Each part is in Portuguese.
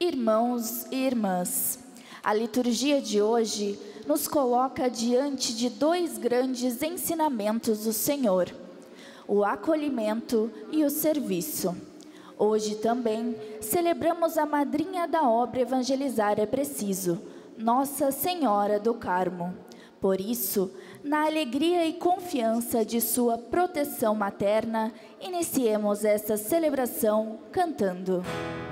Irmãos e irmãs, a liturgia de hoje nos coloca diante de dois grandes ensinamentos do Senhor: o acolhimento e o serviço. Hoje também celebramos a madrinha da obra Evangelizar é Preciso, Nossa Senhora do Carmo. Por isso, na alegria e confiança de sua proteção materna, iniciemos esta celebração cantando.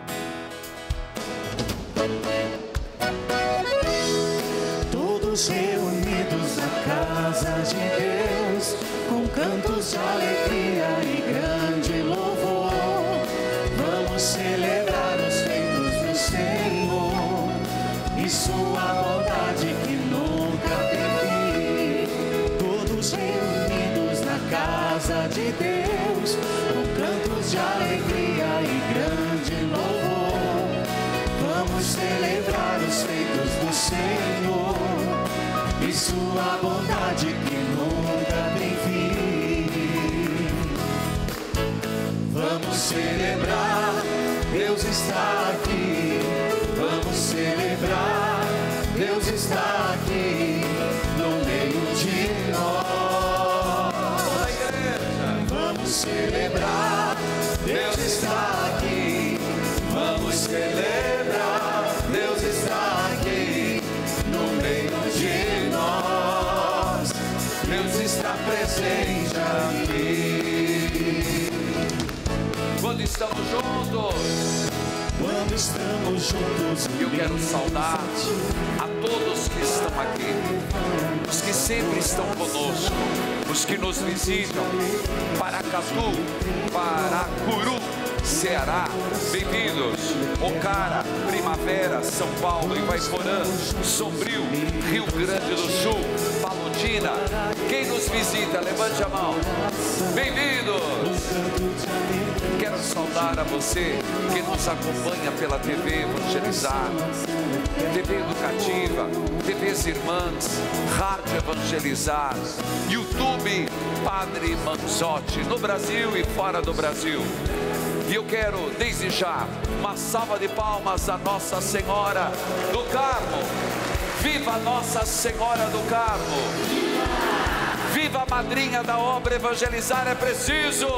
Todos reunidos na casa de Deus, com cantos de alegria e grande louvor, vamos celebrar os feitos do Senhor e sua bondade que nunca tem fim. Todos reunidos na casa de Deus, com cantos de alegria e grande louvor, vamos celebrar os feitos do Senhor e sua bondade que nunca tem fim. Vamos celebrar, Deus está aqui. Vamos celebrar, Deus está aqui no meio de nós. Vamos celebrar, Deus está aqui. Vamos celebrar, Deus está aqui no meio de nós. Deus está presente aqui. Quando estamos juntos, eu quero saudar a todos que estão aqui, os que sempre estão conosco, os que nos visitam, Paracatu, Paracuru, Ceará, bem-vindos. Ocara, Primavera, São Paulo, Ivaiporã, Sombrio, Rio Grande do Sul, Paludina. Quem nos visita, levante a mão. Bem-vindos. Quero saudar a você que nos acompanha pela TV Evangelizar, TV Educativa, TVs Irmãs, Rádio Evangelizar, YouTube Padre Manzotti, no Brasil e fora do Brasil. E eu quero, desde já, uma salva de palmas a Nossa Senhora do Carmo. Viva Nossa Senhora do Carmo! Viva a madrinha da obra Evangelizar é Preciso!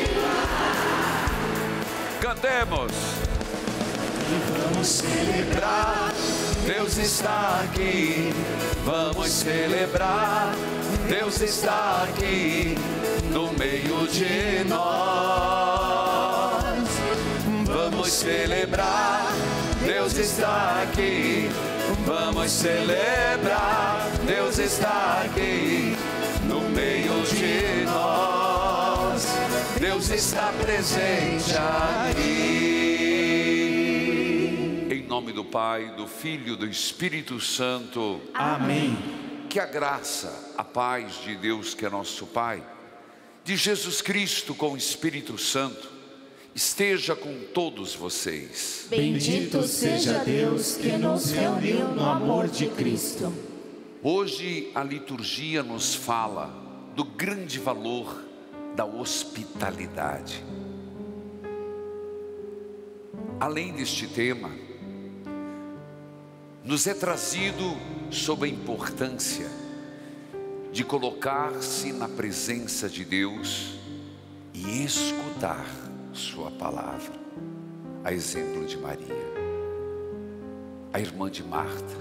Cantemos! E vamos celebrar, Deus está aqui. Vamos celebrar, Deus está aqui no meio de nós. Vamos celebrar, Deus está aqui. Vamos celebrar, Deus está aqui no meio de nós. Deus está presente aqui. Em nome do Pai, do Filho e do Espírito Santo. Amém. Que a graça, a paz de Deus que é nosso Pai, de Jesus Cristo com o Espírito Santo, esteja com todos vocês. Bendito seja Deus que nos reuniu no amor de Cristo. Hoje a liturgia nos fala do grande valor da hospitalidade. Além deste tema, nos é trazido sobre a importância de colocar-se na presença de Deus e escutar sua palavra, a exemplo de Maria, a irmã de Marta.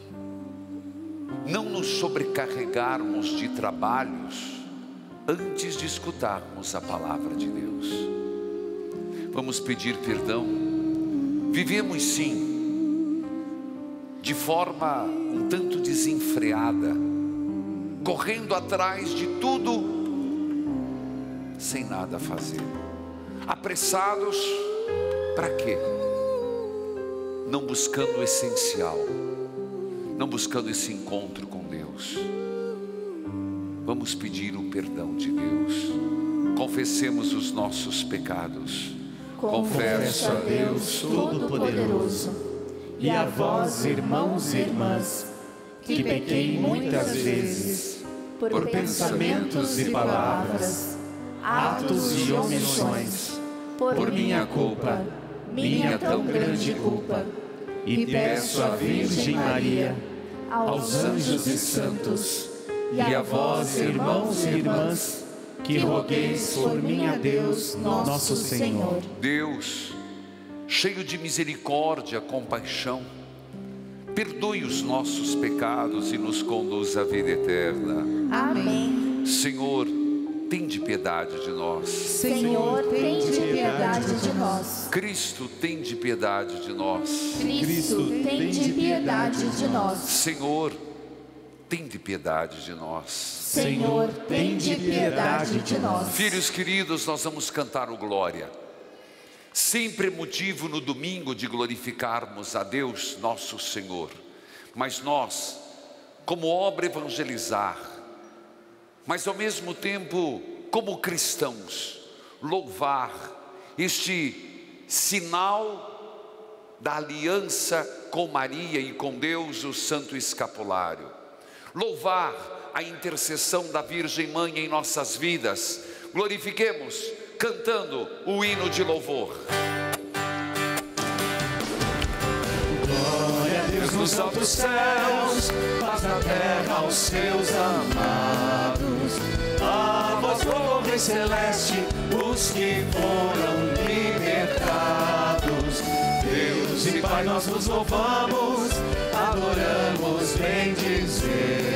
Não nos sobrecarregarmos de trabalhos antes de escutarmos a palavra de Deus. Vamos pedir perdão. Vivemos sim de forma um tanto desenfreada, correndo atrás de tudo sem nada fazer. Apressados, para quê? Não buscando o essencial, não buscando esse encontro com Deus. Vamos pedir o perdão de Deus. Confessemos os nossos pecados. Confesso a Deus Todo-Poderoso e a vós, irmãos e irmãs, que pequei muitas vezes, por pensamentos e palavras, atos e omissões, por minha culpa. minha tão grande culpa, e peço à Virgem Maria, aos anjos e santos, e a vós, irmãos e irmãs, que rogueis por mim a Deus, nosso Senhor. Deus, cheio de misericórdia, compaixão, perdoe os nossos pecados e nos conduz à vida eterna. Amém. Senhor, tende piedade de nós. Senhor, tende piedade de nós. Cristo, tende piedade de nós. Cristo, tende piedade de nós. Senhor, tende piedade de nós. Senhor, tende piedade de nós. Filhos queridos, nós vamos cantar o Glória. Sempre é motivo no domingo de glorificarmos a Deus, nosso Senhor. Mas nós, como obra evangelizar, mas ao mesmo tempo, como cristãos, louvar este sinal da aliança com Maria e com Deus, o Santo Escapulário. Louvar a intercessão da Virgem Mãe em nossas vidas. Glorifiquemos cantando o hino de louvor. Glória a Deus nos altos céus, paz na terra aos seus amados. A voz do Rei Celeste, os que foram libertados. Deus e Pai, nós nos louvamos, adoramos, bendizemos,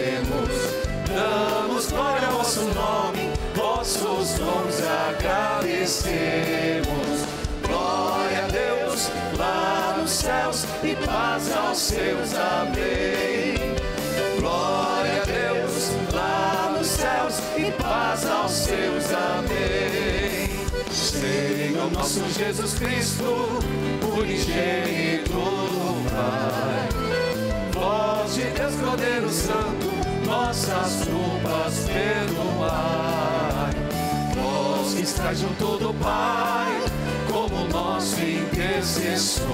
damos glória ao vosso nome, vossos dons agradecemos. Glória a Deus lá nos céus e paz aos seus, amém. Glória a Deus lá nos céus e paz aos seus, amém. Senhor nosso Jesus Cristo, unigênito do Pai, voz de Deus Cordeiro Santo, nossas culpas perdoai. Vós que estáis junto do Pai, como nosso intercessor,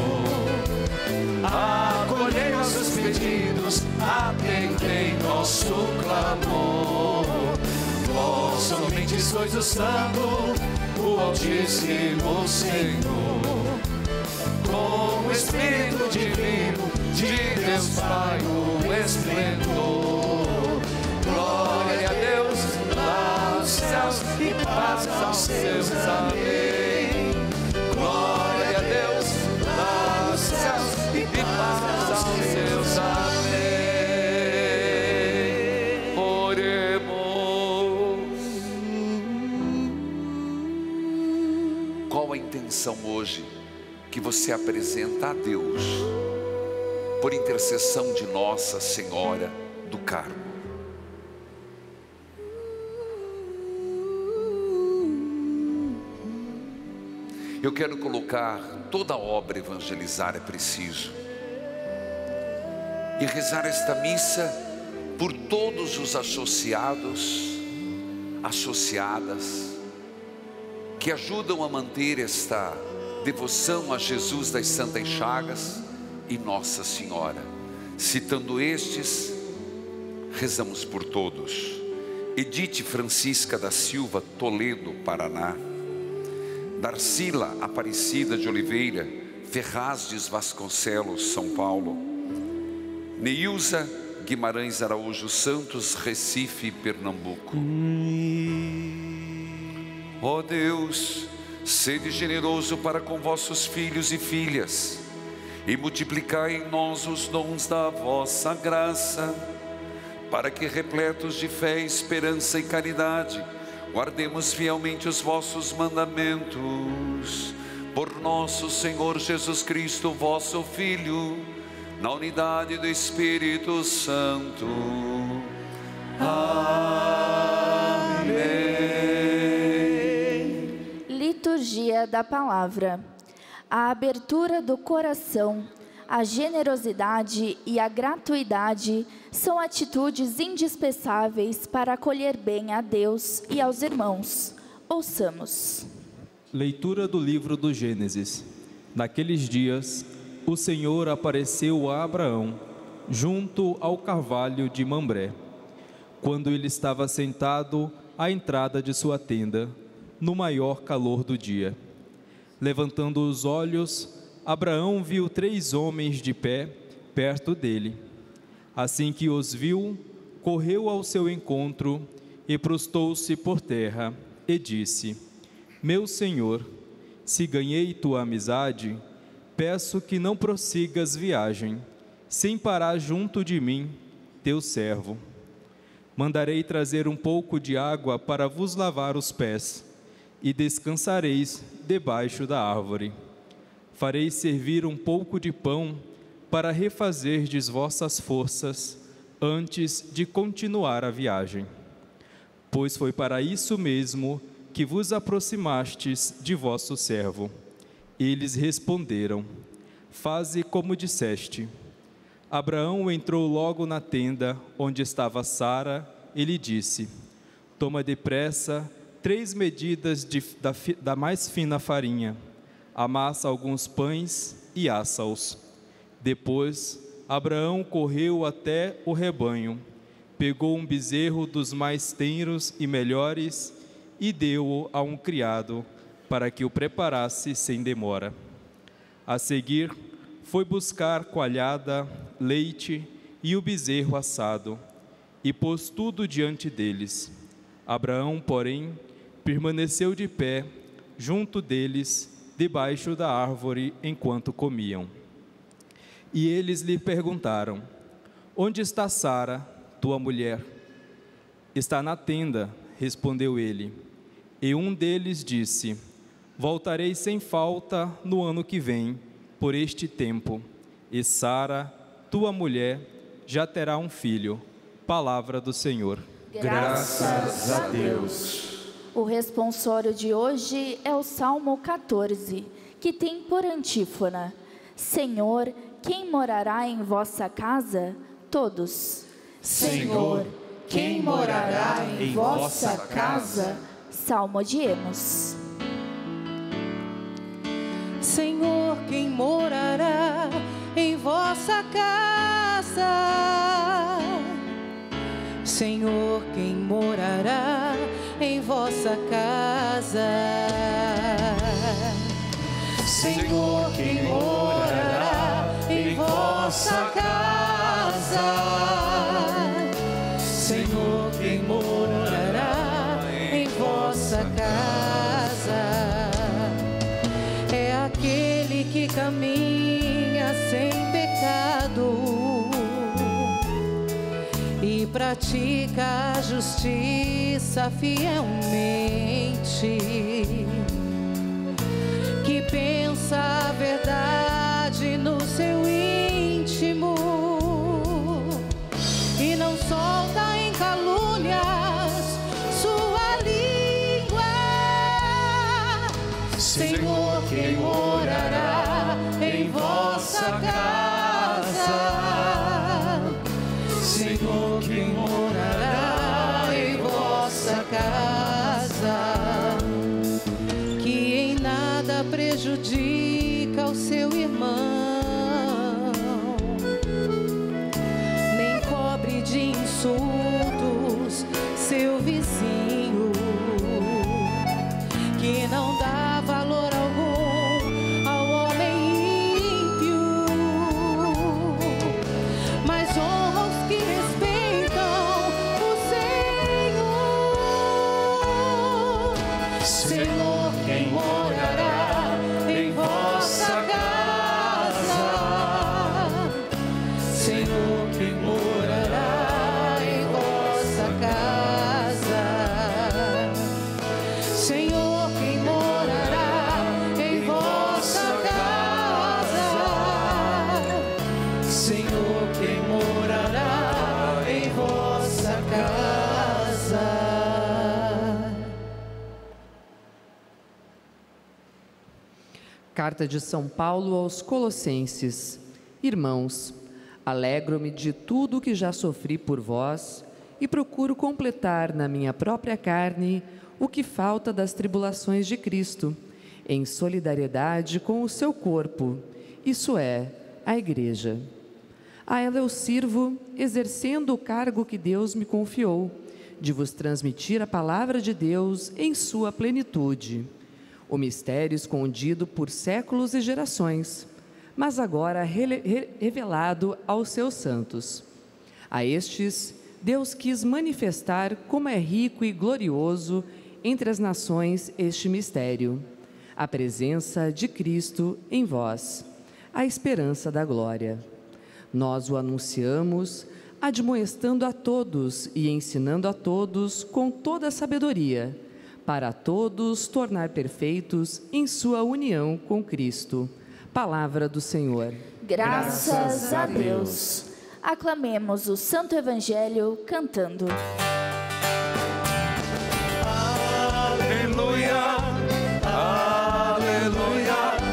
acolhei nossos pedidos, atendei nosso clamor. Vós somente sois o Santo, o Altíssimo Senhor, com o Espírito Divino de Deus Pai, o esplendor. Glória a Deus lá nos céus e paz aos seus, amém. Glória a Deus lá nos céus e paz aos seus, amém. Oremos. Qual a intenção hoje que você apresenta a Deus por intercessão de Nossa Senhora do Carmo? Eu quero colocar toda a obra evangelizar é preciso e rezar esta missa por todos os associados, associadas, que ajudam a manter esta devoção a Jesus das Santas Chagas e Nossa Senhora. Citando estes, rezamos por todos. Edith Francisca da Silva, Toledo, Paraná. Darcila Aparecida de Oliveira, Ferrazes Vasconcelos, São Paulo. Neilza Guimarães Araújo Santos, Recife, Pernambuco. Ó Deus, sede generoso para com vossos filhos e filhas, e multiplicai em nós os dons da vossa graça, para que, repletos de fé, esperança e caridade, guardemos fielmente os vossos mandamentos. Por nosso Senhor Jesus Cristo, vosso Filho, na unidade do Espírito Santo. Amém. Liturgia da Palavra. A abertura do coração, a generosidade e a gratuidade são atitudes indispensáveis para acolher bem a Deus e aos irmãos. Ouçamos. Leitura do livro do Gênesis. Naqueles dias, o Senhor apareceu a Abraão, junto ao carvalho de Mambré, quando ele estava sentado à entrada de sua tenda, no maior calor do dia. Levantando os olhos, Abraão viu 3 homens de pé perto dele. Assim que os viu, correu ao seu encontro e prostou-se por terra e disse: Meu senhor, se ganhei tua amizade, peço que não prossigas viagem, sem parar junto de mim, teu servo. Mandarei trazer um pouco de água para vos lavar os pés, e descansareis debaixo da árvore. Farei servir um pouco de pão para refazerdes vossas forças antes de continuar a viagem. Pois foi para isso mesmo que vos aproximastes de vosso servo. Eles responderam: Faze como disseste. Abraão entrou logo na tenda onde estava Sara e lhe disse: Toma depressa 3 medidas da mais fina farinha, amassa alguns pães e assa-os. Depois, Abraão correu até o rebanho, pegou um bezerro dos mais tenros e melhores e deu-o a um criado, para que o preparasse sem demora. A seguir, foi buscar coalhada, leite e o bezerro assado, e pôs tudo diante deles. Abraão, porém, permaneceu de pé, junto deles, debaixo da árvore, enquanto comiam. E eles lhe perguntaram: Onde está Sara, tua mulher? Está na tenda, respondeu ele. E um deles disse: Voltarei sem falta no ano que vem, por este tempo, e Sara, tua mulher, já terá um filho. Palavra do Senhor. Graças a Deus. O responsório de hoje é o Salmo 14, que tem por antífona: Senhor, quem morará em vossa casa? Todos. Senhor, quem morará em vossa casa? Salmodiemos. Senhor, quem morará em vossa casa? Senhor, quem morará em vossa casa? Senhor, quem morará em vossa casa? Senhor, quem morará em vossa casa? É aquele que caminha sem pecado e pratica a justiça fielmente, que pensa a verdade no seu íntimo e não solta em calúnias sua língua. Senhor, quem morará em vossa casa? Senhor, quem morará em vossa casa? Que em nada prejudica o seu irmão, nem cobre de insultos seu vizinho, que não dá valor algum ao homem ímpio, mas honra os que respeitam o Senhor. Senhor, quem morará em vossa casa? Senhor, quem morará em vossa casa? Senhor, quem morará em vossa casa? Senhor, quem morará em vossa casa? Carta de São Paulo aos Colossenses. Irmãos, alegro-me de tudo o que já sofri por vós e procuro completar na minha própria carne o que falta das tribulações de Cristo, em solidariedade com o seu corpo, isso é, a Igreja. A ela eu sirvo, exercendo o cargo que Deus me confiou, de vos transmitir a palavra de Deus em sua plenitude, o mistério escondido por séculos e gerações, mas agora revelado aos seus santos. A estes, Deus quis manifestar como é rico e glorioso entre as nações este mistério, a presença de Cristo em vós, a esperança da glória. Nós o anunciamos, admoestando a todos e ensinando a todos com toda a sabedoria, para todos tornar perfeitos em sua união com Cristo. Palavra do Senhor. Graças a Deus. Aclamemos o Santo Evangelho cantando. Aleluia, aleluia,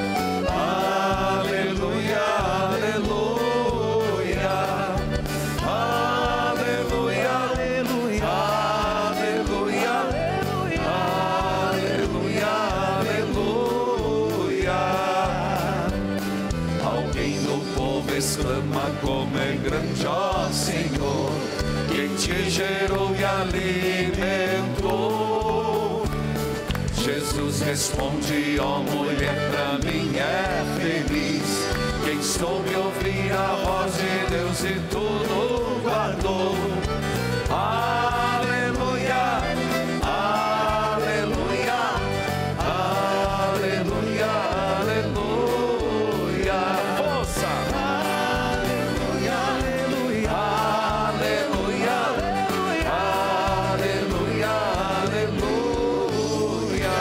aleluia, aleluia, aleluia, aleluia, aleluia, aleluia. Alguém do povo exclama: como é grande, ó Senhor, quem te gerou e alimentou. Jesus responde: ó mulher, pra mim é feliz quem soube ouvir a voz de Deus e tudo guardou. Aleluia, aleluia, aleluia, aleluia. Força! Aleluia, aleluia, aleluia, aleluia, aleluia.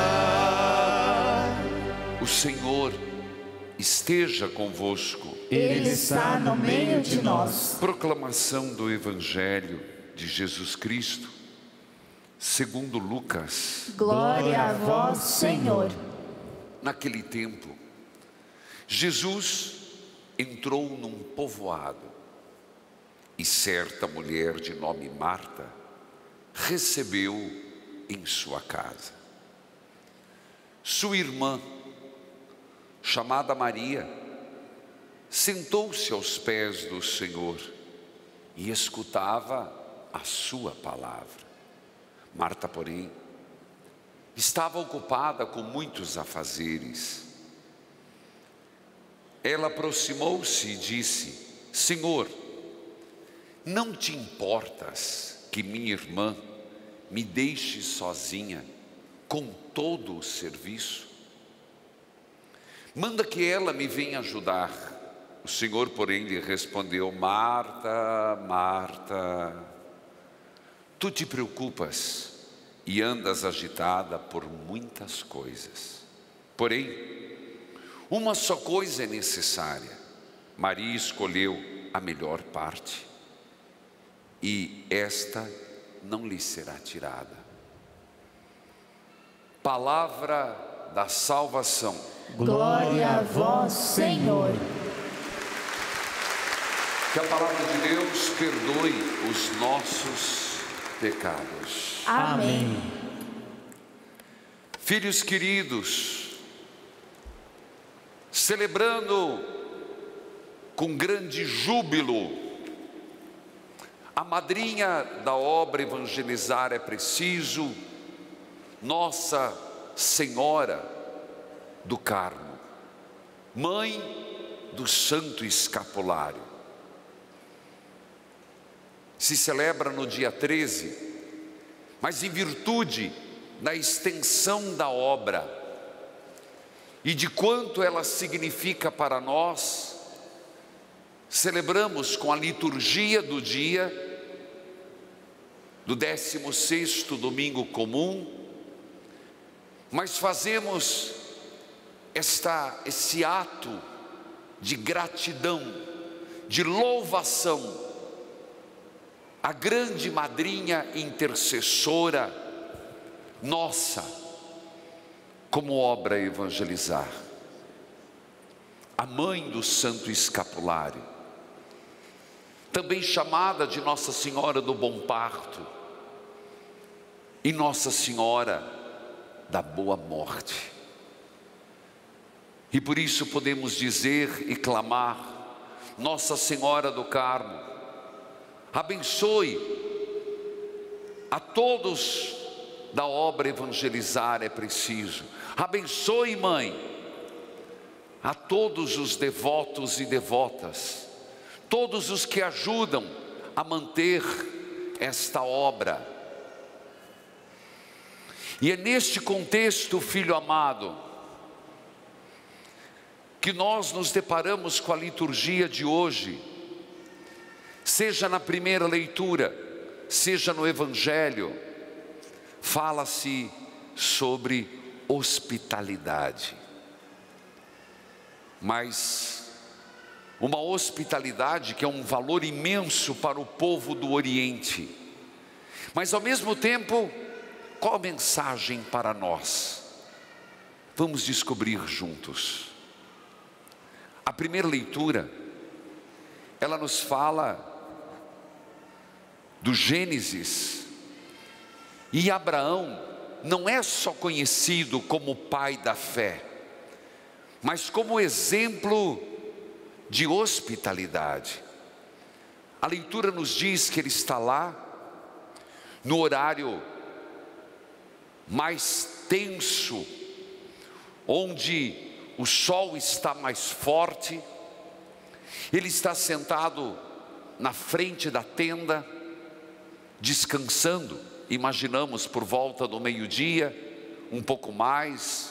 O Senhor esteja convosco. Ele está no meio de nós. Proclamação do Evangelho de Jesus Cristo, segundo Lucas. Glória a vós, Senhor. Naquele tempo, Jesus entrou num povoado e certa mulher de nome Marta recebeu em sua casa. Sua irmã, chamada Maria, sentou-se aos pés do Senhor e escutava a sua palavra. Marta, porém, estava ocupada com muitos afazeres. Ela aproximou-se e disse: Senhor, não te importas que minha irmã me deixe sozinha com todo o serviço? Manda que ela me venha ajudar. O Senhor, porém, lhe respondeu: Marta, Marta, tu te preocupas e andas agitada por muitas coisas. Porém, uma só coisa é necessária. Maria escolheu a melhor parte, e esta não lhe será tirada. Palavra da salvação. Glória a vós, Senhor. Que a palavra de Deus perdoe os nossos pecados. Amém. Filhos queridos, celebrando com grande júbilo a madrinha da obra Evangelizar é Preciso, Nossa Senhora do Carmo, mãe do Santo Escapulário. Se celebra no dia 13, mas em virtude da extensão da obra e de quanto ela significa para nós, celebramos com a liturgia do dia do 16º domingo comum, mas fazemos esse ato de gratidão, de louvação a grande madrinha intercessora nossa, como obra Evangelizar, a mãe do Santo Escapulário, também chamada de Nossa Senhora do Bom Parto e Nossa Senhora da Boa Morte. E por isso podemos dizer e clamar: Nossa Senhora do Carmo, abençoe a todos da obra Evangelizar é Preciso. Abençoe, mãe, a todos os devotos e devotas, todos os que ajudam a manter esta obra. E é neste contexto, filho amado, que nós nos deparamos com a liturgia de hoje, seja na primeira leitura, seja no Evangelho, fala-se sobre hospitalidade. Mas uma hospitalidade que é um valor imenso para o povo do Oriente. Mas ao mesmo tempo, qual a mensagem para nós? Vamos descobrir juntos. A primeira leitura, ela nos fala do Gênesis. E Abraão não é só conhecido como o pai da fé, mas como exemplo de hospitalidade. A leitura nos diz que ele está lá, no horário mais tenso, onde o sol está mais forte. Ele está sentado na frente da tenda, descansando, imaginamos por volta do meio-dia, um pouco mais,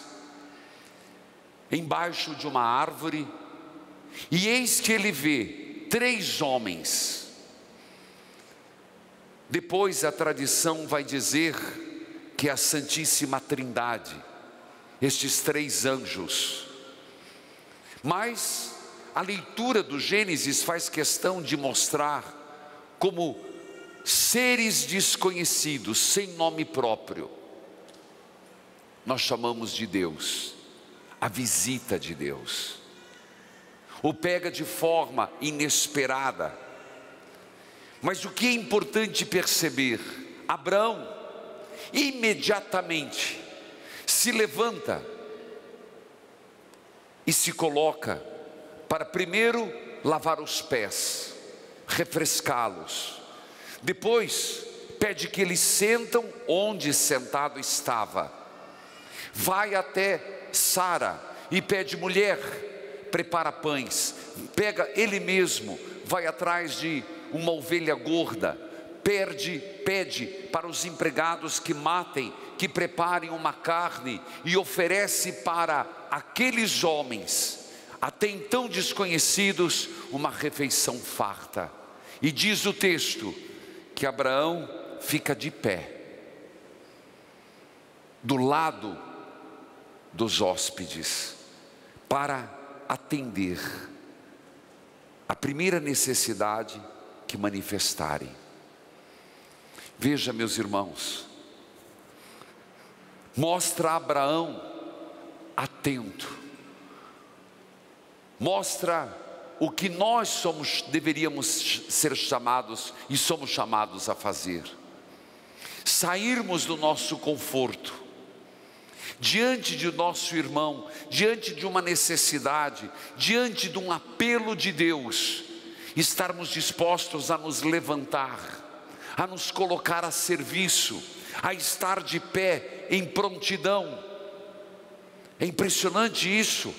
embaixo de uma árvore, e eis que ele vê 3 homens. Depois a tradição vai dizer que é a Santíssima Trindade, estes 3 anjos. Mas a leitura do Gênesis faz questão de mostrar como seres desconhecidos, sem nome próprio, nós chamamos de Deus, a visita de Deus. O pega de forma inesperada. Mas o que é importante perceber? Abraão imediatamente se levanta e se coloca para primeiro lavar os pés, refrescá-los. Depois pede que eles sentam onde sentado estava. Vai até Sara e pede: mulher, prepara pães. Pega ele mesmo, vai atrás de uma ovelha gorda, pede para os empregados que matem, que preparem uma carne e oferece para aqueles homens, até então desconhecidos, uma refeição farta. E diz o texto que Abraão fica de pé, do lado dos hóspedes, para atender a primeira necessidade que manifestarem. Veja, meus irmãos, mostra Abraão atento, mostra o que nós deveríamos ser chamados e somos chamados a fazer: sairmos do nosso conforto, diante de nosso irmão, diante de uma necessidade, diante de um apelo de Deus, estarmos dispostos a nos levantar, a nos colocar a serviço, a estar de pé em prontidão. É impressionante isso.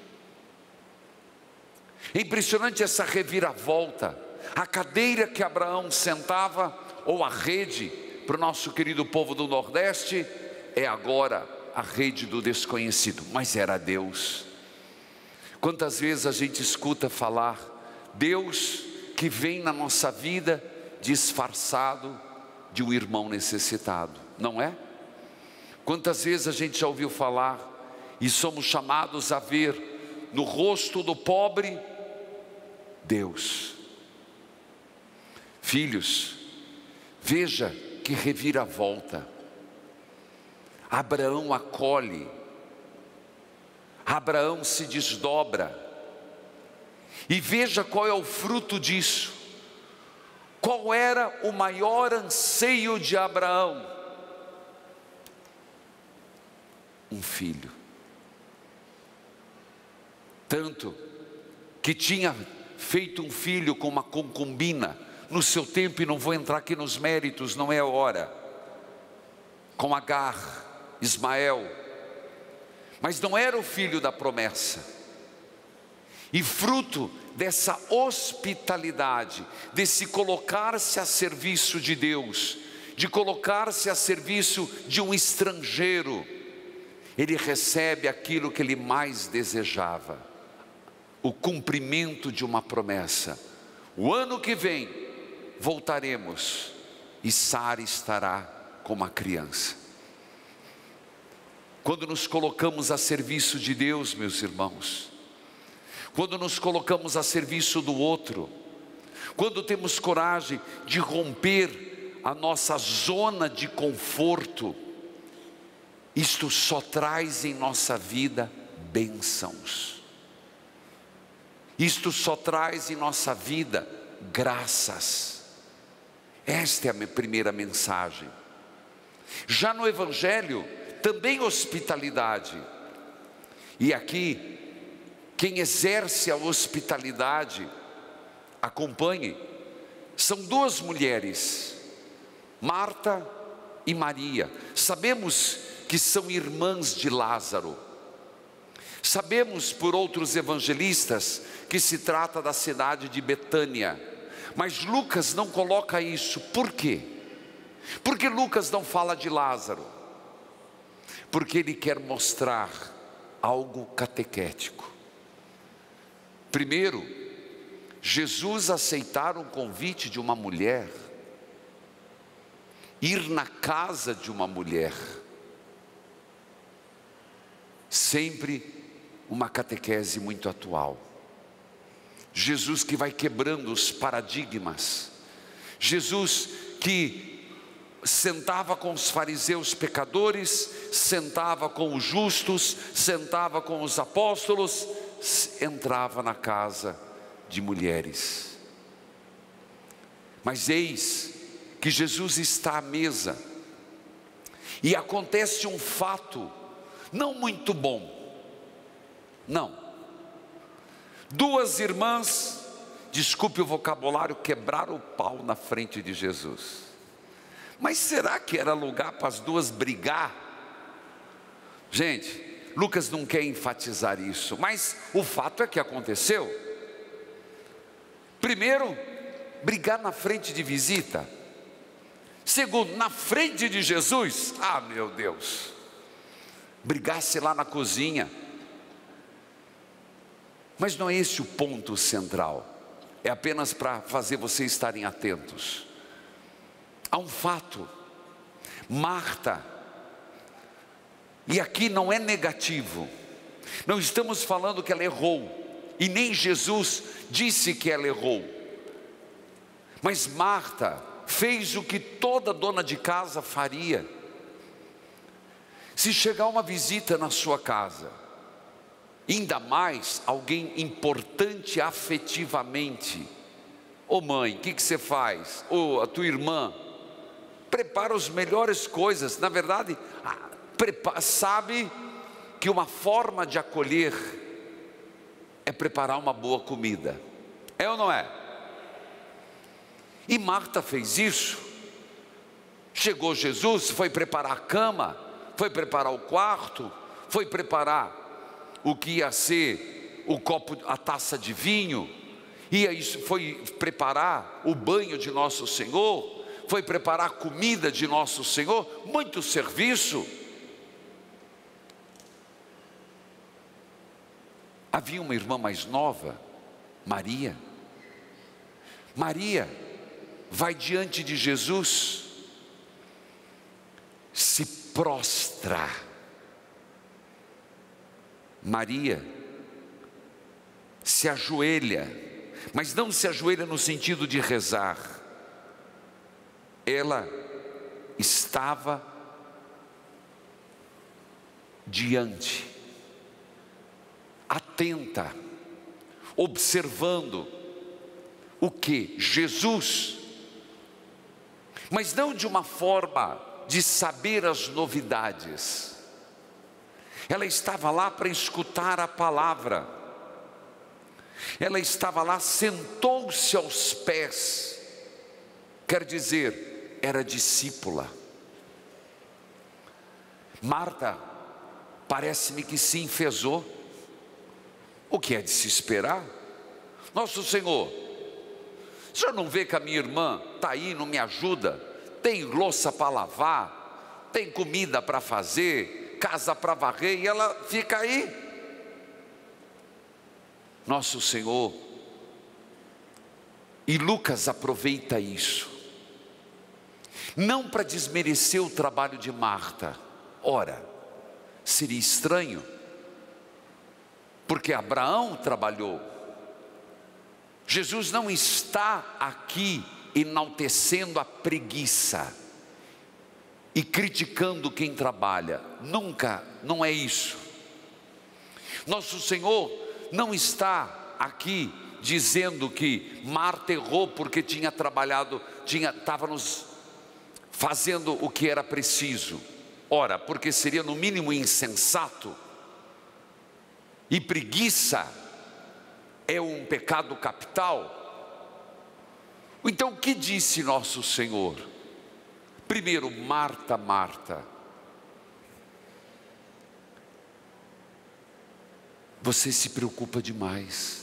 É impressionante essa reviravolta. A cadeira que Abraão sentava, ou a rede, para o nosso querido povo do Nordeste, é agora a rede do desconhecido, mas era Deus. Quantas vezes a gente escuta falar Deus que vem na nossa vida disfarçado de um irmão necessitado, não é? Quantas vezes a gente já ouviu falar e somos chamados a ver no rosto do pobre Deus. Filhos, veja que reviravolta. Abraão acolhe, Abraão se desdobra, e veja qual é o fruto disso. Qual era o maior anseio de Abraão? Um filho. Tanto que tinha feito um filho com uma concubina no seu tempo, e não vou entrar aqui nos méritos, não é a hora, com Agar, Ismael, mas não era o filho da promessa, E fruto dessa hospitalidade, desse colocar-se a serviço de Deus, de colocar-se a serviço de um estrangeiro, ele recebe aquilo que ele mais desejava: o cumprimento de uma promessa. O ano que vem voltaremos e Sara estará como uma criança. Quando nos colocamos a serviço de Deus, meus irmãos, quando nos colocamos a serviço do outro, quando temos coragem de romper a nossa zona de conforto, isto só traz em nossa vida bênçãos. Isto só traz em nossa vida graças. Esta é a minha primeira mensagem. Já no Evangelho, também hospitalidade. E aqui, quem exerce a hospitalidade, acompanhe, são duas mulheres, Marta e Maria. Sabemos que são irmãs de Lázaro. Sabemos por outros evangelistas que se trata da cidade de Betânia, mas Lucas não coloca isso. Por quê? Porque Lucas não fala de Lázaro? Porque ele quer mostrar algo catequético. Primeiro, Jesus aceitar um convite de uma mulher, ir na casa de uma mulher, sempre uma catequese muito atual. Jesus que vai quebrando os paradigmas. Jesus que sentava com os fariseus pecadores, sentava com os justos, sentava com os apóstolos, entrava na casa de mulheres. Mas eis que Jesus está à mesa e acontece um fato não muito bom. Não. Duas irmãs, desculpe o vocabulário, quebraram o pau na frente de Jesus. Mas será que era lugar para as duas brigar? Gente, Lucas não quer enfatizar isso, mas o fato é que aconteceu. Primeiro, brigar na frente de visita. Segundo, na frente de Jesus. Ah, meu Deus, brigasse lá na cozinha. Mas não é esse o ponto central, é apenas para fazer vocês estarem atentos. Há um fato, Marta, e aqui não é negativo, não estamos falando que ela errou, e nem Jesus disse que ela errou, mas Marta fez o que toda dona de casa faria. Se chegar uma visita na sua casa, ainda mais alguém importante afetivamente, ô mãe, o que você faz? Ô, a tua irmã, prepara as melhores coisas. Na verdade, sabe que uma forma de acolher é preparar uma boa comida, é ou não é? E Marta fez isso. Chegou Jesus, foi preparar a cama, foi preparar o quarto, foi preparar o que ia ser o copo, a taça de vinho, foi preparar o banho de nosso Senhor, foi preparar a comida de nosso Senhor, muito serviço. Havia uma irmã mais nova, Maria. Maria vai diante de Jesus, se prostra. Maria se ajoelha, mas não se ajoelha no sentido de rezar. Ela estava diante, atenta, observando o que? Jesus, mas não de uma forma de saber as novidades. Ela estava lá para escutar a palavra. Ela estava lá, sentou-se aos pés. Quer dizer, era discípula. Marta, parece-me que se enfezou. o que é de se esperar. Nosso Senhor, o senhor não vê que a minha irmã está aí, não me ajuda? Tem louça para lavar, tem comida para fazer, casa para varrer, e ela fica aí. Nosso Senhor, e Lucas aproveita isso, não para desmerecer o trabalho de Marta. Ora, seria estranho, porque Abraão trabalhou. Jesus não está aqui enaltecendo a preguiça e criticando quem trabalha, nunca, não é isso. Nosso Senhor não está aqui dizendo que Marta errou porque tinha trabalhado, estava nos fazendo o que era preciso. Ora, porque seria no mínimo insensato, e preguiça é um pecado capital. Então o que disse nosso Senhor? Primeiro, Marta, Marta, você se preocupa demais.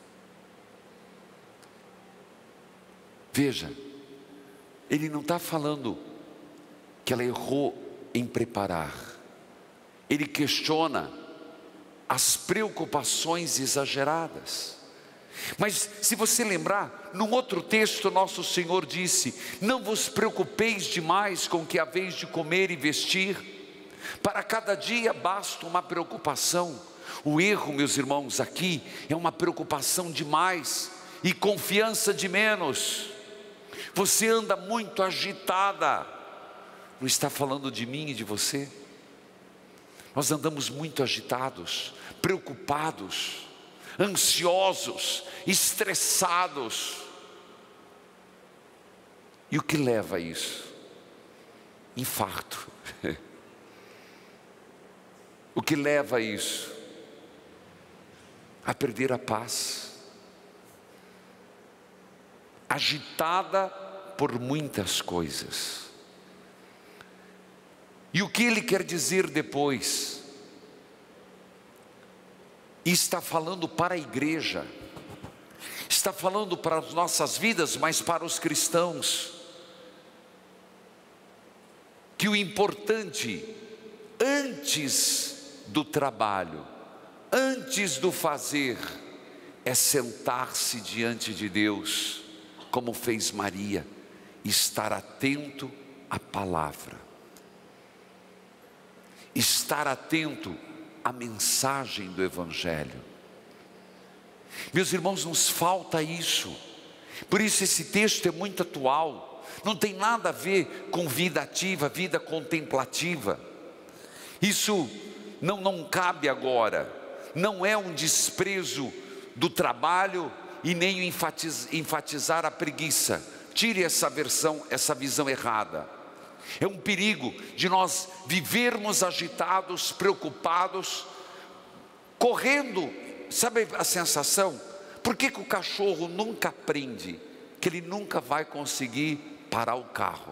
Veja, ele não está falando que ela errou em preparar. Ele questiona as preocupações exageradas. Mas se você lembrar, num outro texto nosso Senhor disse: não vos preocupeis demais com o que haveis de comer e vestir, para cada dia basta uma preocupação. O erro, meus irmãos, aqui é uma preocupação demais e confiança de menos. Você anda muito agitada. Não está falando de mim e de você? Nós andamos muito agitados, preocupados, ansiosos, estressados. E o que leva a isso? Infarto. O que leva a isso? A perder a paz. Agitada por muitas coisas. E o que ele quer dizer depois? E está falando para a igreja, está falando para as nossas vidas, mas para os cristãos, que o importante, antes do trabalho, antes do fazer, é sentar-se diante de Deus, como fez Maria, estar atento à palavra, estar atento à mensagem do Evangelho. Meus irmãos, nos falta isso. Por isso esse texto é muito atual. Não tem nada a ver com vida ativa, vida contemplativa. Isso não cabe agora. Não é um desprezo do trabalho e nem enfatizar a preguiça. Tire essa visão errada. É um perigo de nós vivermos agitados, preocupados, correndo. Sabe a sensação? Por que o cachorro nunca aprende que ele nunca vai conseguir parar o carro?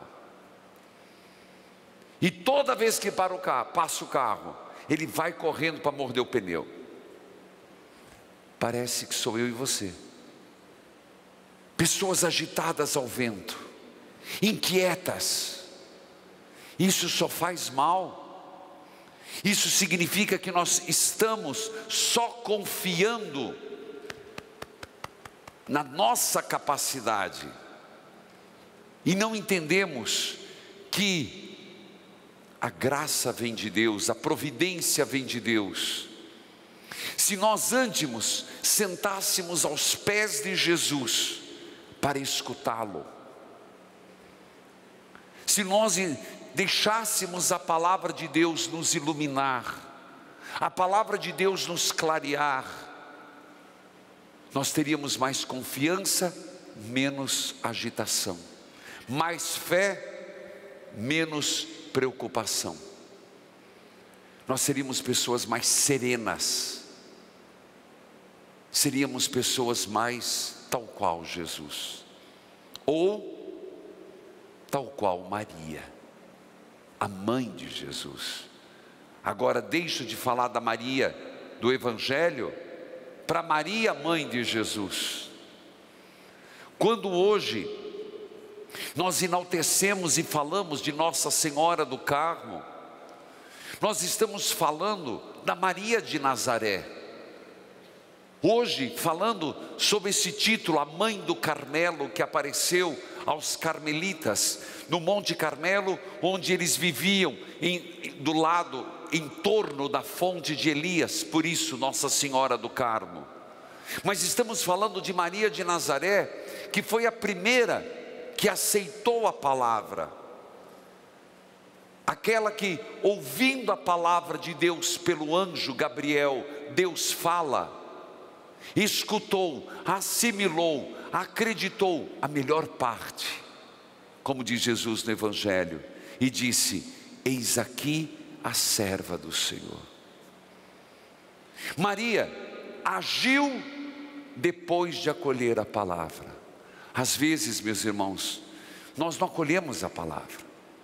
E toda vez que passa o carro, ele vai correndo para morder o pneu. Parece que sou eu e você. Pessoas agitadas ao vento, inquietas. Isso só faz mal. Isso significa que nós estamos só confiando na nossa capacidade e não entendemos que a graça vem de Deus, a providência vem de Deus. Se nós antes sentássemos aos pés de Jesus para escutá-lo, se nós deixássemos a palavra de Deus nos iluminar, a palavra de Deus nos clarear, nós teríamos mais confiança, menos agitação, mais fé, menos preocupação. Nós seríamos pessoas mais serenas, seríamos pessoas mais tal qual Jesus, ou tal qual Maria, a mãe de Jesus. Agora deixo de falar da Maria do Evangelho para Maria, mãe de Jesus. Quando hoje nós enaltecemos e falamos de Nossa Senhora do Carmo, nós estamos falando da Maria de Nazaré. Hoje, falando sobre esse título, a Mãe do Carmelo, que apareceu aos carmelitas no Monte Carmelo, onde eles viviam do lado, em torno da fonte de Elias, por isso Nossa Senhora do Carmo. Mas estamos falando de Maria de Nazaré, que foi a primeira que aceitou a palavra, aquela que, ouvindo a palavra de Deus pelo anjo Gabriel, Deus fala, escutou, assimilou, acreditou a melhor parte, como diz Jesus no Evangelho, e disse: eis aqui a serva do Senhor. Maria agiu depois de acolher a palavra. Às vezes, meus irmãos, nós não acolhemos a palavra.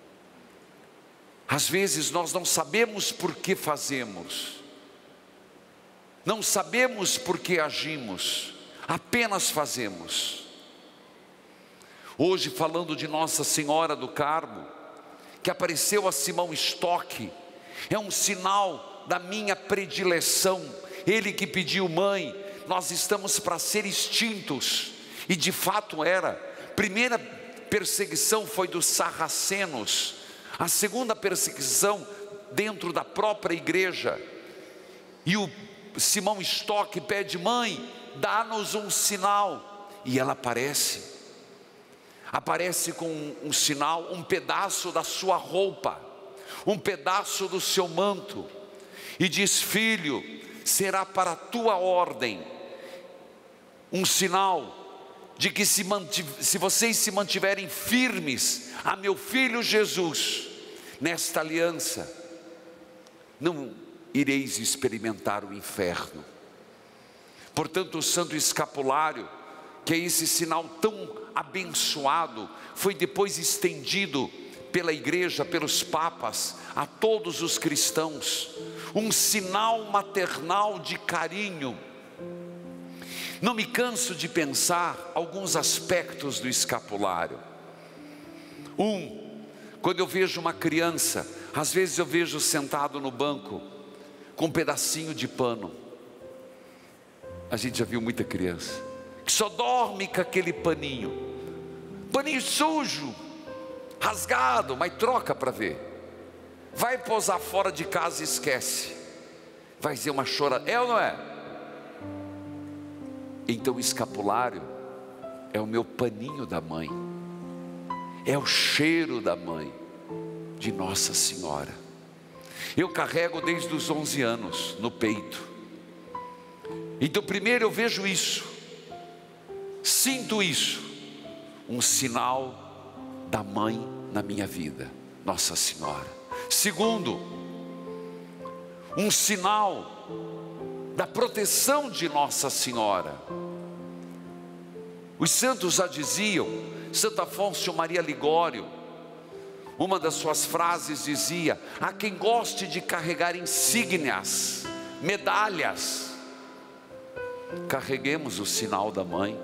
Às vezes nós não sabemos por que fazemos, não sabemos por que agimos, apenas fazemos. Hoje, falando de Nossa Senhora do Carmo, que apareceu a Simão Stock, é um sinal da minha predileção. Ele que pediu: mãe, nós estamos para ser extintos, e de fato era. Primeira perseguição foi dos sarracenos, a segunda perseguição dentro da própria igreja, e o Simão Stock pede: mãe, dá-nos um sinal, e ela aparece com um sinal, um pedaço da sua roupa, um pedaço do seu manto, e diz: filho, será para a tua ordem um sinal de que se vocês se mantiverem firmes a meu filho Jesus, nesta aliança, não ireis experimentar o inferno. Portanto, o Santo Escapulário, que é esse sinal tão abençoado, foi depois estendido pela igreja, pelos papas, a todos os cristãos, um sinal maternal de carinho. Não me canso de pensar alguns aspectos do escapulário. Quando eu vejo uma criança, às vezes eu vejo sentado no banco, com um pedacinho de pano. A gente já viu muita criança que só dorme com aquele paninho sujo, rasgado, mas troca para ver. Vai posar fora de casa e esquece. Vai ser uma chora, é ou não é? Então o escapulário é o meu paninho da mãe, é o cheiro da mãe, de Nossa Senhora. Eu carrego desde os 11 anos no peito. Então primeiro eu vejo isso, sinto isso, um sinal da mãe na minha vida, Nossa Senhora. Segundo, um sinal da proteção de Nossa Senhora. Os santos já diziam, Santo Afonso Maria Ligório, uma das suas frases dizia: há quem goste de carregar insígnias, medalhas, carreguemos o sinal da mãe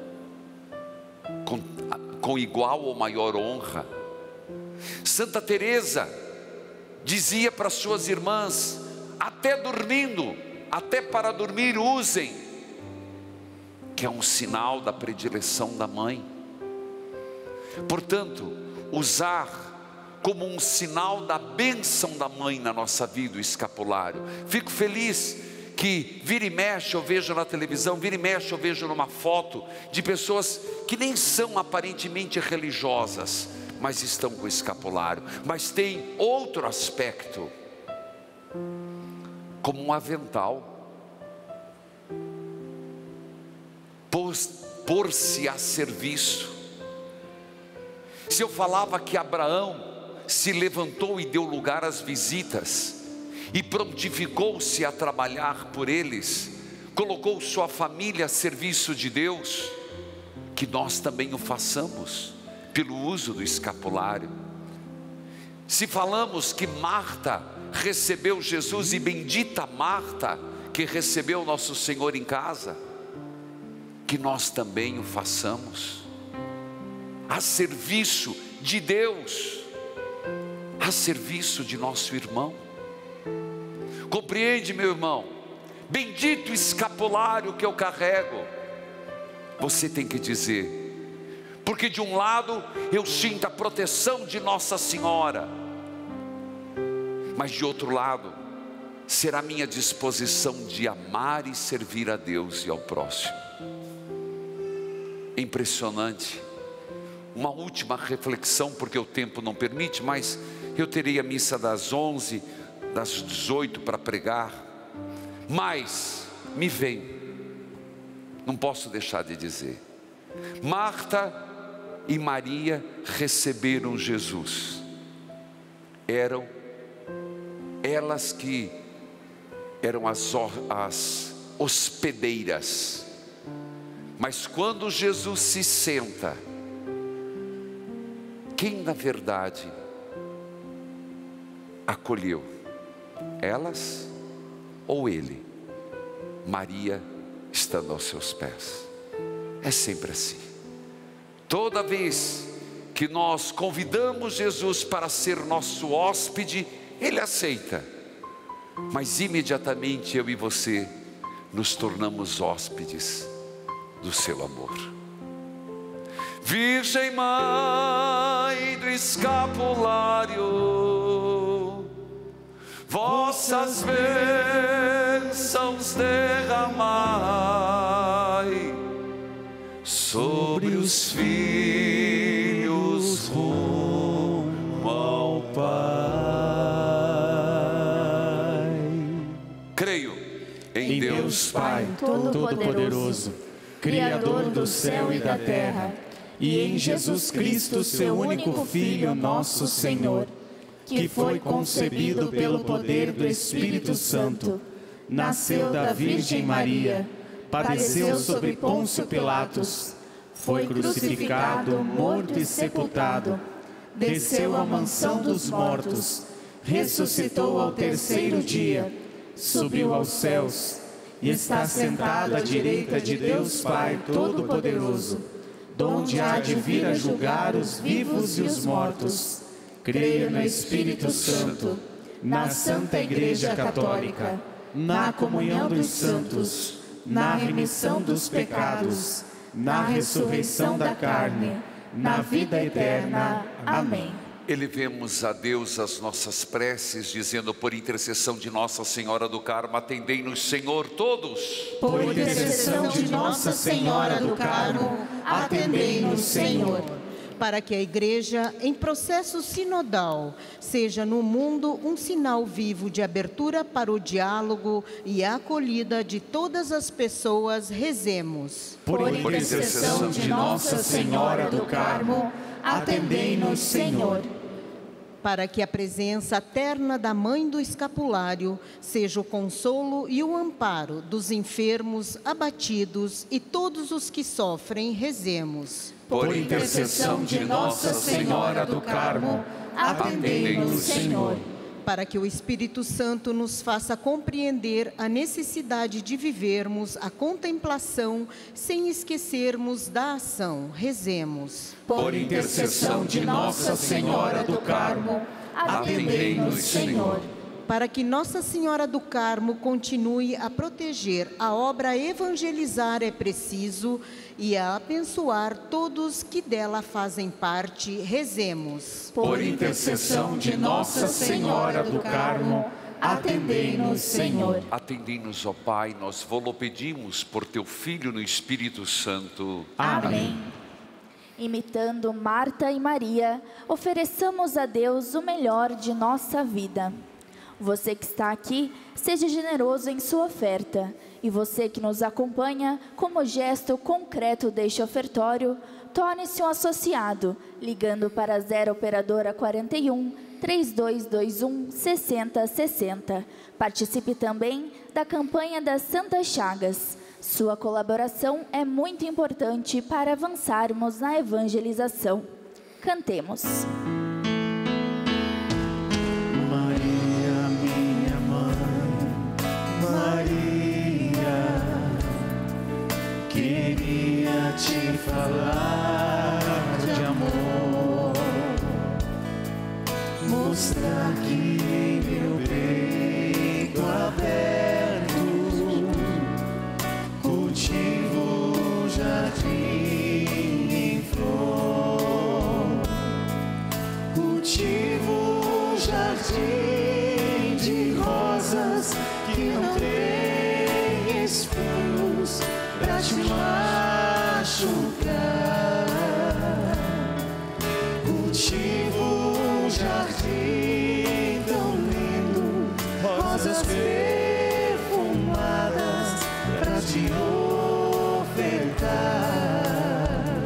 com igual ou maior honra. Santa Teresa dizia para suas irmãs: até dormindo, até para dormir usem, que é um sinal da predileção da mãe. Portanto, usar como um sinal da bênção da mãe na nossa vida o escapulário. Fico feliz que vira e mexe eu vejo na televisão, vira e mexe eu vejo numa foto de pessoas que nem são aparentemente religiosas, mas estão com o escapulário. Mas tem outro aspecto, como um avental, pôr-se a serviço. Se eu falava que Abraão se levantou e deu lugar às visitas, e prontificou-se a trabalhar por eles, colocou sua família a serviço de Deus, que nós também o façamos, pelo uso do escapulário. Se falamos que Marta recebeu Jesus, e bendita Marta que recebeu nosso Senhor em casa, que nós também o façamos, a serviço de Deus, a serviço de nosso irmão. Compreende, meu irmão? Bendito escapulário que eu carrego. Você tem que dizer, porque de um lado eu sinto a proteção de Nossa Senhora, mas de outro lado será minha disposição de amar e servir a Deus e ao próximo. Impressionante. Uma última reflexão, porque o tempo não permite, mas eu terei a missa das 11, das 18 para pregar, mas me vem, não posso deixar de dizer, Marta e Maria receberam Jesus, eram elas que eram as hospedeiras, mas quando Jesus se senta, quem na verdade acolheu? Elas ou ele? Maria estando aos seus pés. É sempre assim. Toda vez que nós convidamos Jesus para ser nosso hóspede, Ele aceita. Mas imediatamente eu e você nos tornamos hóspedes do seu amor. Virgem Mãe do escapulário, vossas bênçãos derramai sobre os filhos rumo ao Pai. Creio em Deus Pai Todo-Poderoso, Criador do céu e da terra, e em Jesus Cristo, seu único Filho, nosso Senhor, que foi concebido pelo poder do Espírito Santo, nasceu da Virgem Maria, padeceu sob Pôncio Pilatos, foi crucificado, morto e sepultado, desceu à mansão dos mortos, ressuscitou ao terceiro dia, subiu aos céus, e está sentado à direita de Deus Pai Todo-Poderoso, donde há de vir a julgar os vivos e os mortos. Creio no Espírito Santo, na Santa Igreja Católica, na comunhão dos santos, na remissão dos pecados, na ressurreição da carne, na vida eterna. Amém. Elevemos a Deus as nossas preces, dizendo: por intercessão de Nossa Senhora do Carmo, atendei-nos, Senhor, todos. Por intercessão de Nossa Senhora do Carmo, atendei-nos, Senhor. Para que a Igreja, em processo sinodal, seja no mundo um sinal vivo de abertura para o diálogo e a acolhida de todas as pessoas, rezemos. Por intercessão de Nossa Senhora do Carmo, atendei-nos, Senhor. Para que a presença terna da Mãe do Escapulário seja o consolo e o amparo dos enfermos, abatidos e todos os que sofrem, rezemos. Por intercessão de Nossa Senhora do Carmo, atendei-nos, Senhor. Para que o Espírito Santo nos faça compreender a necessidade de vivermos a contemplação sem esquecermos da ação, rezemos. Por intercessão de Nossa Senhora do Carmo, atendei-nos, Senhor. Para que Nossa Senhora do Carmo continue a proteger a obra a evangelizar é preciso e a abençoar todos que dela fazem parte, rezemos. Por intercessão de Nossa Senhora do Carmo, atendei-nos, Senhor. Atendei-nos, ó Pai, nós vos pedimos por teu Filho no Espírito Santo. Amém. Imitando Marta e Maria, ofereçamos a Deus o melhor de nossa vida. Você que está aqui, seja generoso em sua oferta. E você que nos acompanha, como gesto concreto deste ofertório, torne-se um associado, ligando para a 0 Operadora 41 3221 6060. Participe também da campanha das Santas Chagas. Sua colaboração é muito importante para avançarmos na evangelização. Cantemos. Querida mostrar que em meu peito aberto cultivo um jardim em flor, cultivo um jardim de rosas que não tem espinhos pra te machucar. Cultivo um jardim tão lindo, rosas perfumadas pra te ofertar.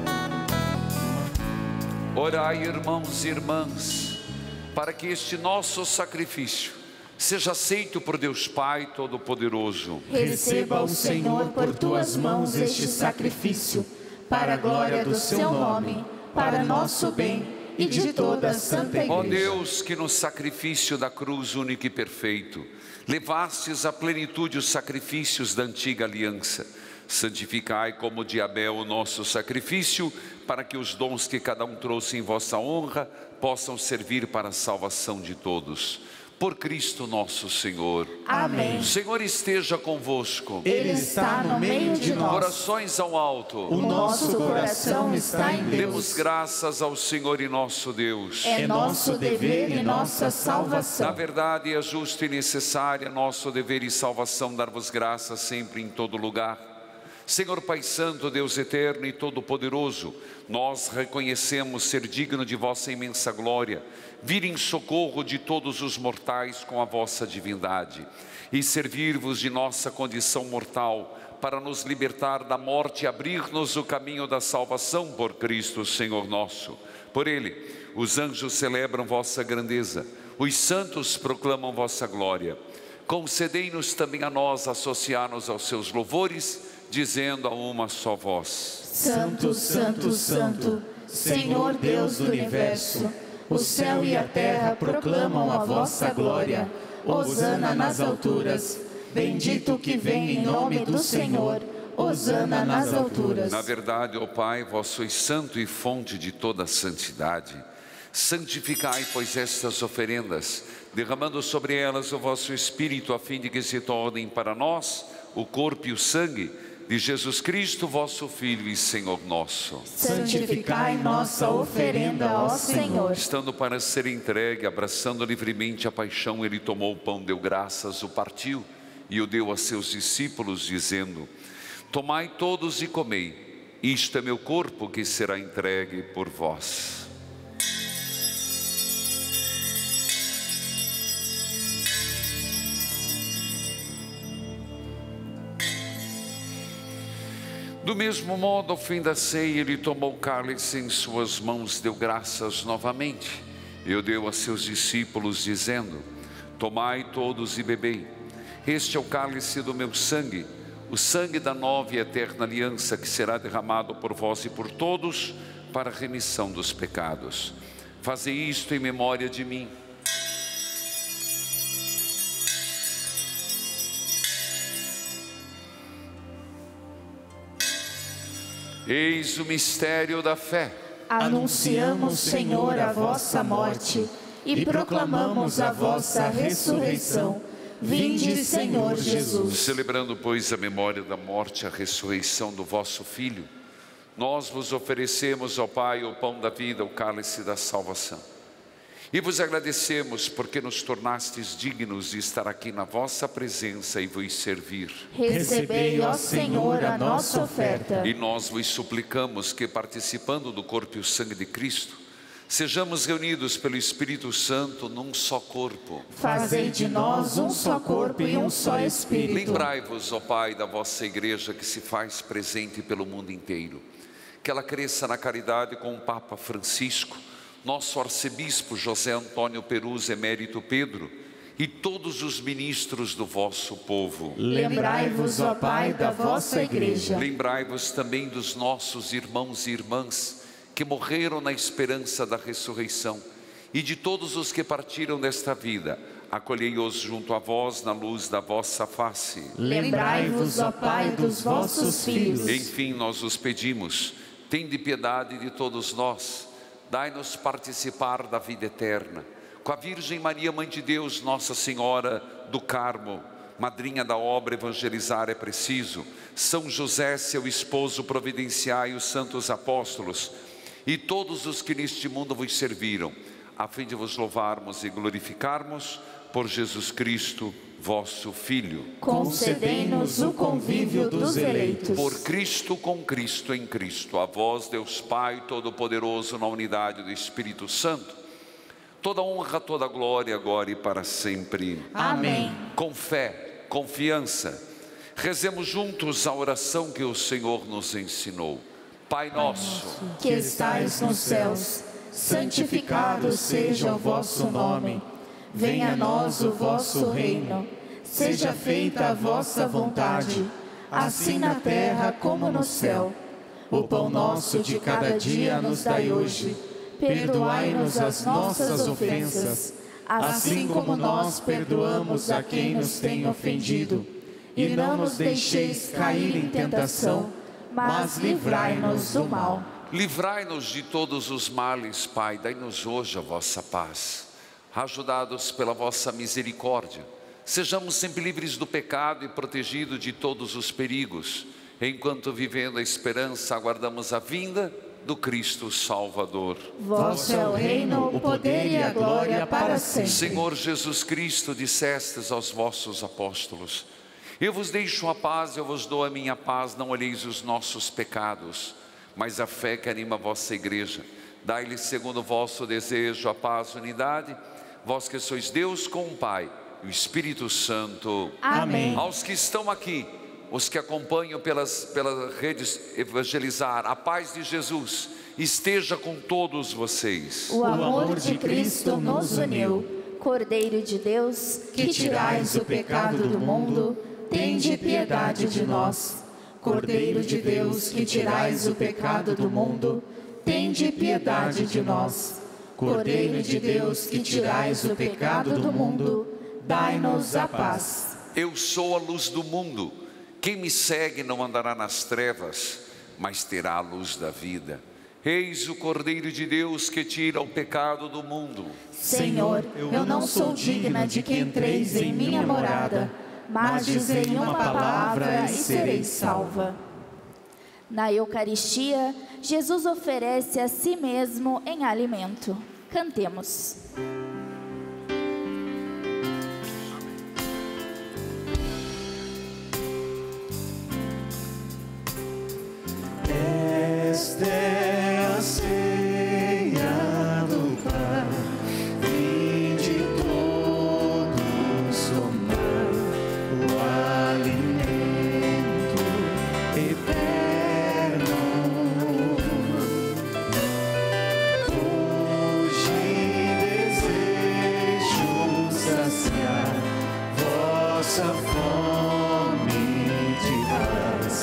Orai, irmãos e irmãs, para que este nosso sacrifício seja aceito por Deus Pai Todo-Poderoso. Receba o Senhor por tuas mãos este sacrifício, para a glória do seu nome, para nosso bem e de toda a Santa Igreja. Ó Deus, que no sacrifício da cruz único e perfeito levastes à plenitude os sacrifícios da antiga aliança, santificai como de Abel o nosso sacrifício, para que os dons que cada um trouxe em vossa honra possam servir para a salvação de todos. Por Cristo nosso Senhor. Amém. O Senhor esteja convosco. Ele está no meio de nós. Corações ao alto. O nosso coração está em Deus. Demos graças ao Senhor e nosso Deus. É nosso dever e nossa Na salvação. verdade é justo e necessário, nosso dever e salvação, dar-vos graças sempre em todo lugar. Senhor Pai Santo, Deus eterno e todo-poderoso, nós reconhecemos ser digno de vossa imensa glória, vir em socorro de todos os mortais com a vossa divindade e servir-vos de nossa condição mortal para nos libertar da morte e abrir-nos o caminho da salvação por Cristo Senhor nosso. Por Ele, os anjos celebram vossa grandeza, os santos proclamam vossa glória. Concedei-nos também a nós associar-nos aos seus louvores, dizendo a uma só voz: Santo, Santo, Santo, Senhor Deus do Universo, o céu e a terra proclamam a vossa glória. Hosana nas alturas, bendito que vem em nome do Senhor. Hosana nas alturas. Na verdade, ó Pai, vós sois santo e fonte de toda santidade. Santificai, pois, estas oferendas, derramando sobre elas o vosso Espírito, a fim de que se tornem para nós o corpo e o sangue de Jesus Cristo, vosso Filho e Senhor nosso. Santificai nossa oferenda, ó Senhor. Estando para ser entregue, abraçando livremente a paixão, ele tomou o pão, deu graças, o partiu e o deu a seus discípulos, dizendo: Tomai todos e comei, isto é meu corpo que será entregue por vós. Do mesmo modo, ao fim da ceia, ele tomou o cálice em suas mãos, deu graças novamente, e o deu a seus discípulos, dizendo: Tomai todos e bebei, este é o cálice do meu sangue, o sangue da nova e eterna aliança, que será derramado por vós e por todos, para a remissão dos pecados. Fazei isto em memória de mim. Eis o mistério da fé. Anunciamos, Senhor, a vossa morte e proclamamos a vossa ressurreição. Vinde, Senhor Jesus. Celebrando, pois, a memória da morte e a ressurreição do vosso Filho, nós vos oferecemos, ó Pai, o pão da vida, o cálice da salvação. E vos agradecemos porque nos tornastes dignos de estar aqui na vossa presença e vos servir. Recebei, ó Senhor, a nossa oferta. E nós vos suplicamos que, participando do corpo e o sangue de Cristo, sejamos reunidos pelo Espírito Santo num só corpo. Fazei de nós um só corpo e um só Espírito. Lembrai-vos, ó Pai, da vossa igreja que se faz presente pelo mundo inteiro. Que ela cresça na caridade com o Papa Francisco, nosso arcebispo José Antônio Perus Emérito Pedro e todos os ministros do vosso povo. Lembrai-vos, ó Pai, da vossa igreja. Lembrai-vos também dos nossos irmãos e irmãs que morreram na esperança da ressurreição e de todos os que partiram desta vida. Acolhei-os junto a vós na luz da vossa face. Lembrai-vos, ó Pai, dos vossos filhos. Enfim, nós os pedimos, tende piedade de todos nós. Dai-nos participar da vida eterna, com a Virgem Maria, Mãe de Deus, Nossa Senhora do Carmo, madrinha da obra Evangelizar é Preciso, São José, seu esposo, providenciai os santos apóstolos e todos os que neste mundo vos serviram, a fim de vos louvarmos e glorificarmos por Jesus Cristo, vosso Filho. Concedei-nos o convívio dos eleitos. Por Cristo, com Cristo, em Cristo, a vós, Deus Pai Todo-Poderoso, na unidade do Espírito Santo, toda honra, toda glória, agora e para sempre. Amém. Com fé, confiança, rezemos juntos a oração que o Senhor nos ensinou. Pai nosso, que estais nos céus, santificado seja o vosso nome. Venha a nós o vosso reino. Seja feita a vossa vontade, assim na terra como no céu. O pão nosso de cada dia nos dai hoje. Perdoai-nos as nossas ofensas, assim como nós perdoamos a quem nos tem ofendido. E não nos deixeis cair em tentação, mas livrai-nos do mal. Livrai-nos de todos os males, Pai, dai-nos hoje a vossa paz. Ajudados pela vossa misericórdia, sejamos sempre livres do pecado e protegidos de todos os perigos, enquanto vivendo a esperança aguardamos a vinda do Cristo Salvador. Vosso é o reino, o poder e a glória para sempre. Senhor Jesus Cristo, dissestes aos vossos apóstolos: eu vos deixo a paz, eu vos dou a minha paz, não olheis os nossos pecados, mas a fé que anima a vossa igreja. Dai-lhe segundo o vosso desejo a paz e unidade, vós que sois Deus com o Pai e o Espírito Santo. Amém. Aos que estão aqui, os que acompanham pelas redes Evangelizar, a paz de Jesus esteja com todos vocês. O amor de Cristo nos uniu. Cordeiro de Deus, que tirais o pecado do mundo, tende piedade de nós. Cordeiro de Deus, que tirais o pecado do mundo, tende piedade de nós. Cordeiro de Deus, que tirais o pecado do mundo, dai-nos a paz. Eu sou a luz do mundo. Quem me segue não andará nas trevas, mas terá a luz da vida. Eis o Cordeiro de Deus que tira o pecado do mundo. Senhor, eu não sou digna de que entreis em minha morada, mas dizei uma palavra e serei salva. Na Eucaristia, Jesus oferece a si mesmo em alimento. Cantemos. Esta é a ceia do Pai, vinde todos tomar o alimento eterno. Hoje desejo saciar vossa fome de paz.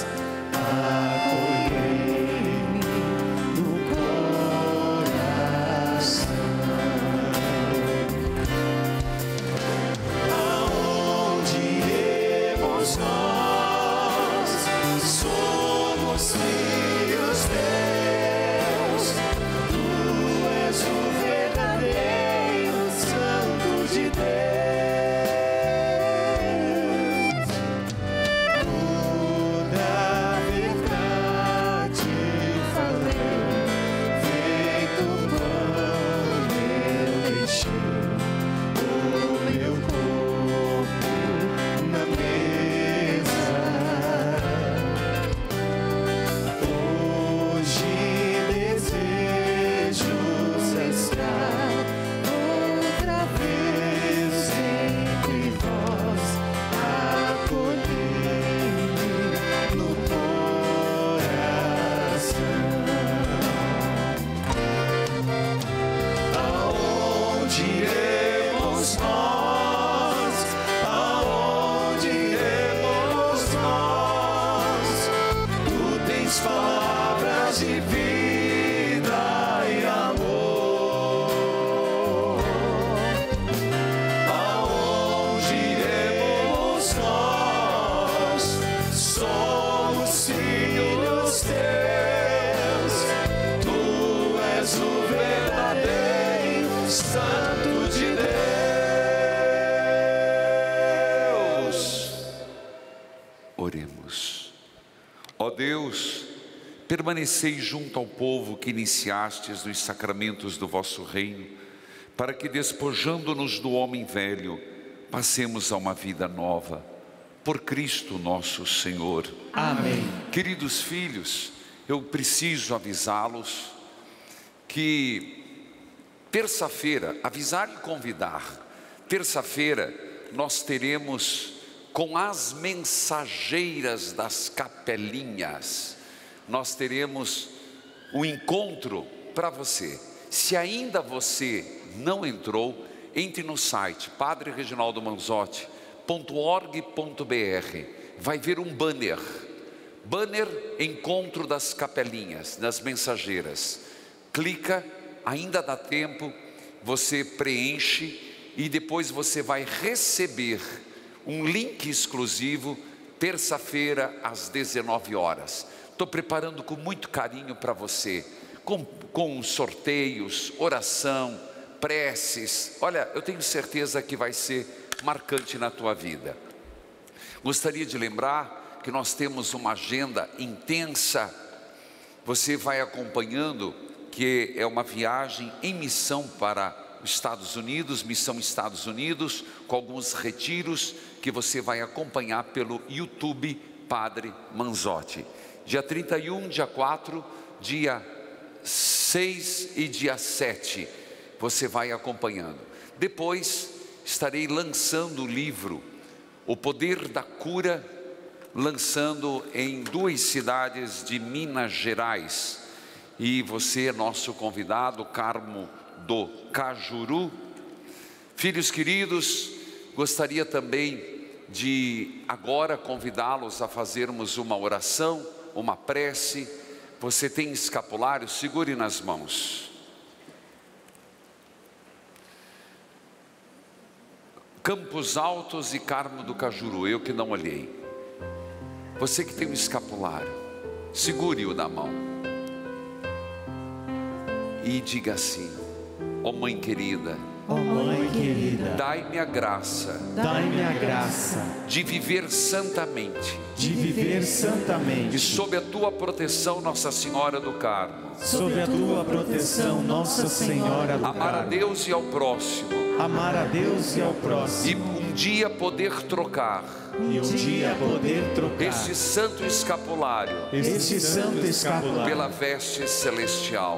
Santo de permanecei junto ao povo que iniciastes nos sacramentos do vosso reino, para que, despojando-nos do homem velho, passemos a uma vida nova. Por Cristo nosso Senhor. Amém. Queridos filhos, eu preciso avisá-los que terça-feira, avisar e convidar, terça-feira nós teremos com as mensageiras das capelinhas, nós teremos um encontro para você. Se ainda você não entrou, entre no site padrereginaldomanzotti.org.br, vai ver um banner Encontro das Capelinhas, das Mensageiras. Clica, ainda dá tempo, você preenche e depois você vai receber um link exclusivo, terça-feira às 19 horas. Estou preparando com muito carinho para você, com sorteios, oração, preces. Olha, eu tenho certeza que vai ser marcante na tua vida. Gostaria de lembrar que nós temos uma agenda intensa. Você vai acompanhando, que é uma viagem em missão para os Estados Unidos, missão Estados Unidos, com alguns retiros que você vai acompanhar pelo YouTube Padre Manzotti. Dia 31, dia 4, dia 6 e dia 7, você vai acompanhando. Depois estarei lançando o livro O Poder da Cura, lançando em 2 cidades de Minas Gerais. E você é nosso convidado, Carmo do Cajuru. Filhos queridos, gostaria também de agora convidá-los a fazermos uma oração, uma prece. Você tem escapulário? Segure nas mãos. Campos Altos e Carmo do Cajuru, eu que não olhei. Você que tem um escapulário, segure-o na mão e diga assim: ó Mãe querida, ó Mãe querida, dai-me a graça de viver santamente, e sob a tua proteção, Nossa Senhora do Carmo, sob a tua proteção, Nossa Senhora do amar a Deus e ao próximo, e um dia poder trocar este santo escapulário, pela veste celestial.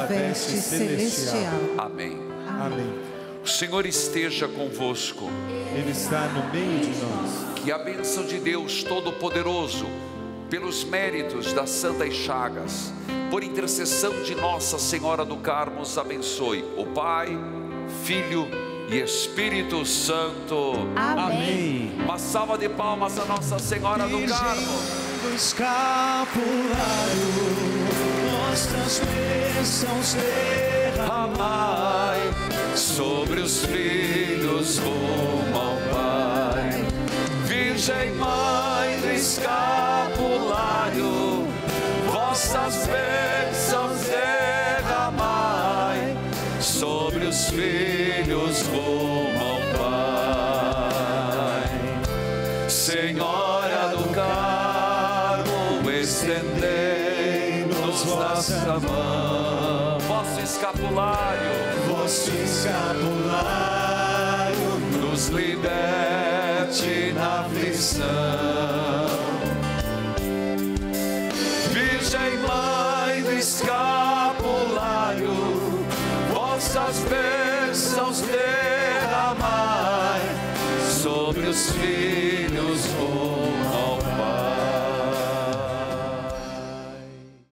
Amém. O Senhor esteja convosco. Ele está no meio de nós. Que a bênção de Deus Todo-Poderoso, pelos méritos das Santas Chagas, por intercessão de Nossa Senhora do Carmo, os abençoe, o Pai, Filho e Espírito Santo. Amém. Uma salva de palmas a Nossa Senhora do Carmo. Do escapulário, nossas bênçãos derramai sobre os filhos rumo ao Pai. Virgem Mãe do escapulário, vossas bênçãos derramai sobre os filhos rumo ao Pai. Senhora do Carmo, estendei-nos vossa mão. Vosso escapulário nos liberte na aflição. Virgem Mãe do escapulário, vossas bênçãos derramai sobre os filhos.